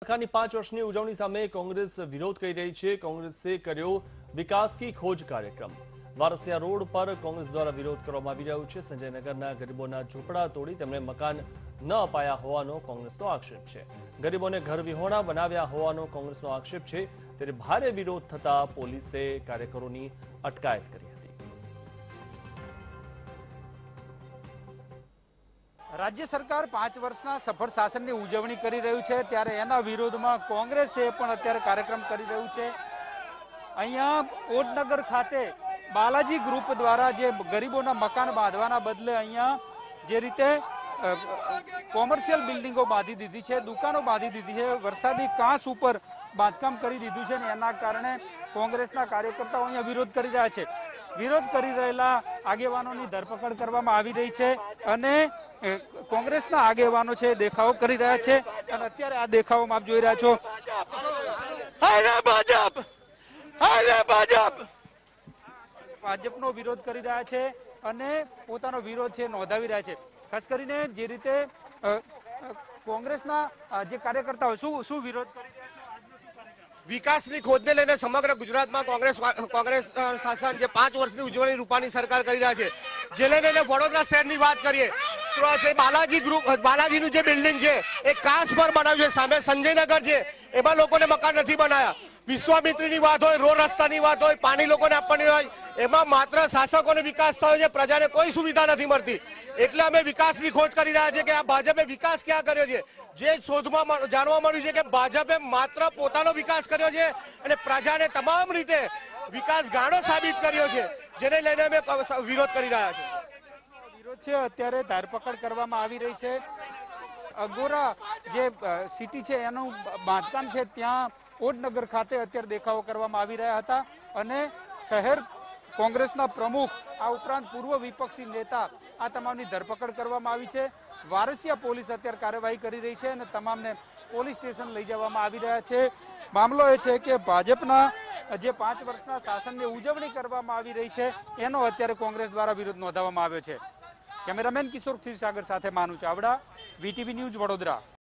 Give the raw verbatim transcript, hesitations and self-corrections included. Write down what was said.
મકાનની પાંચ વર્ષની ઉજવણી સામે કોંગ્રેસ વિરોધ કરી રહી છે। કોંગ્રેસે કર્યો વિકાસ કી ખોજ કાર્યક્રમ। વારસિયા રોડ પર કોંગ્રેસ દ્વારા વિરોધ કરવામાં આવી રહ્યો છે। સંજયનગરના ગરીબોના ઝૂંપડા તોડી તેમને મકાન ન અપાયા હોવાનો કોંગ્રેસનો આક્ષેપ છે। ગરીબોને ઘર વિહોણા બનાવ્યા હોવાનો કોંગ્રેસનો આક્ષેપ છે। ત્યારે ભારે વિરોધ થતા પોલીસે કાર્યકરોની અટકાયત કરી હતી। राज्य सरकार पांच वर्षना सफल शासन की उजवणी करी रही है, त्यारे एना विरोध में कांग्रेसे पण अत्यारे कार्यक्रम करी रह्यु छे। अहींया ओडनगर खाते बालाजी ग्रुप द्वारा जे गरीबोना मकान बांधवाना बदले अहींया जे रीते कॉमर्शियल बिल्डिंगो बांधी दीधी है, दुकानों बांधी दीधी है, वरसादी कांस उपर बांधकाम करी दीधुं छे ने एना कारणे कांग्रेसना कार्यकर्ताओ अहींया विरोध करी रह्या छे। विरोध करी रहेला आगेवानोनी धरपकड़ करवामां आवी रही छे अने कांग्रेसना आगेवानो छे देखाव करी रह्या छे अने अत्यारे आ देखावोमां आप जोई रह्या छो हाय भाजप हाय भाजप भाजपनो विरोध करी रह्या छे अने पोतानो विरोध छे नोंधावी रह्या छे। खास करीने जे रीते कांग्रेसना जे कार्यकर्ताओ शुं शुं विरोध करी रह्या छे विकासनी खोजने लईने समग्र गुजरातमां कांग्रेस कांग्रेस शासन जे पांच वर्षनी उजवणी रूपानी सरकार करी रह्या छे, जेने लईने वडोदरा शहेरनी वात करीए तो जे बालाजी ग्रुप बालाजीनुं जे बिल्डिंग छे ए कांच पर बनाव्युं छे, सामे संजयनगर छे एमां लोकोने मकान नथी बनाया। विश्वामित्रीनी वात होय, रोड रસ્તાની વાત હોય, પાણી લોકોને આપવાની હોય, એમાં માત્ર શાસકોને વિકાસ થયો છે, પ્રજાને કોઈ સુવિધા નથી મળતી। એટલે અમે વિકાસની ખોજ કરી રહ્યા છીએ કે આ ભાજપે વિકાસ ક્યાં કર્યો છે। જે શોધમાં જાણવા મળ્યું છે કે ભાજપે માત્ર પોતાનો વિકાસ કર્યો છે અને પ્રજાને તમામ રીતે વિકાસ ગાણો સાબિત કર્યો છે, જેને લઈને અમે વિરોધ કરી રહ્યા છીએ। વિરોધ છે અત્યારે ધરપકડ કરવામાં આવી રહી છે। અગોરા જે સિટી છે એનું બાંધકામ છે ત્યાં ओडनगर खाते अत्यारे देखावो करवामां आवी रह्या हता अने शहर कांग्रेसना प्रमुख आ उपरांत पूर्व विपक्षी नेता आ तमामनी धरपकड़ करवामां आवी छे। वारसिया पोलीस अत्यारे कार्यवाही करी रही छे अने तमामने पोलीस स्टेशन लई जवामां आवी रह्या छे। मामलो ए छे के भाजपना जे पांच वर्षना शासननी उजवणी करवामां आवी रही छे एनो अत्यारे कांग्रेस द्वारा विरोध नोंधाववामां आव्यो छे। कैमरामेन किशोर क्षीरसागर साथे मानु चावड़ा, वीटीवी न्यूज, वडोदरा।